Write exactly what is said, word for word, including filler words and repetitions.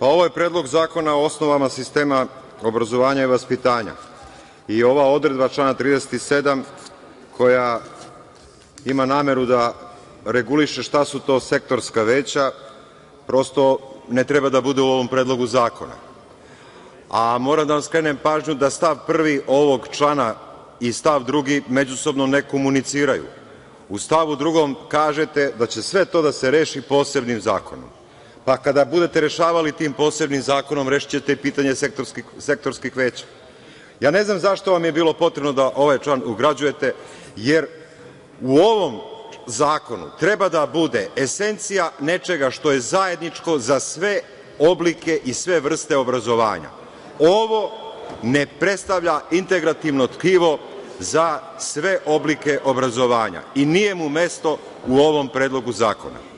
Ovo je Predlog zakona o osnovama sistema obrazovanja i vaspitanja i ova odredba člana trideset sedam koja ima nameru da reguliše šta su to sektorska veća, prosto ne treba da bude u ovom Predlogu zakona. A moram da vam skrenem pažnju da stav prvi ovog člana i stav drugi međusobno ne komuniciraju. U stavu drugom kažete da će sve to da se reši posebnim zakonom. Pa kada budete rešavali tim posebnim zakonom, rešićete i pitanje sektorskih veća. Ja ne znam zašto vam je bilo potrebno da ovaj član ugrađujete, jer u ovom zakonu treba da bude esencija nečega što je zajedničko za sve oblike i sve vrste obrazovanja. Ovo ne predstavlja integrativno tkivo za sve oblike obrazovanja i nije mu mesto u ovom Predlogu zakona.